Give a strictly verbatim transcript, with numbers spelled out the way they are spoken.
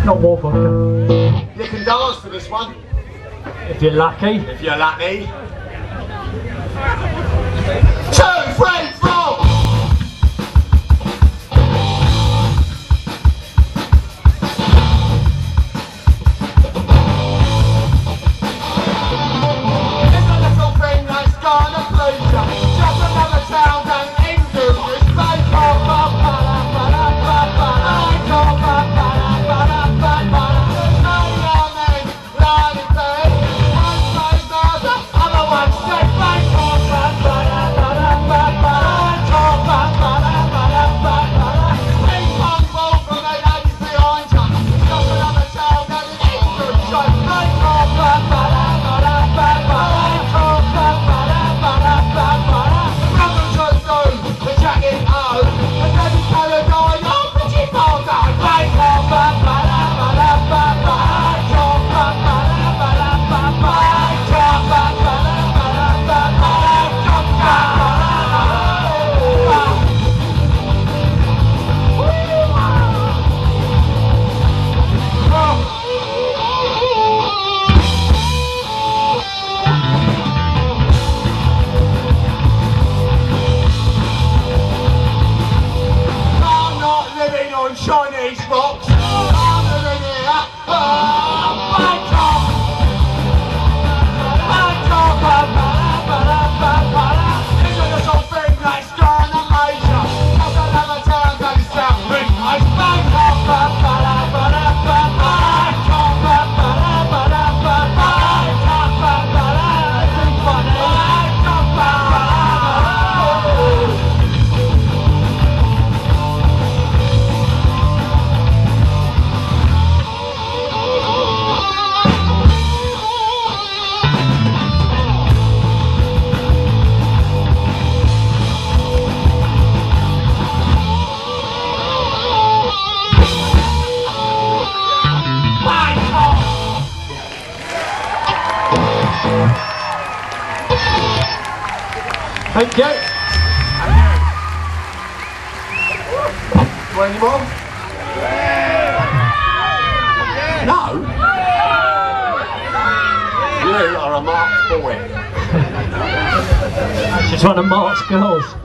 Not more vodka. You can dance to this one. If you're lucky. If you're lucky. Two, three, four. It's a little thing that's gonna please ya. Just another town and England is fake off. Chinese rocks. I'm living here. Oh, my God. My God. It's a little thing that's gonna amaze ya. Cause another town goes south. Big ice Bangkok. Thank you. Want any more? No? You are a marked boy. She's one of Mark's girls.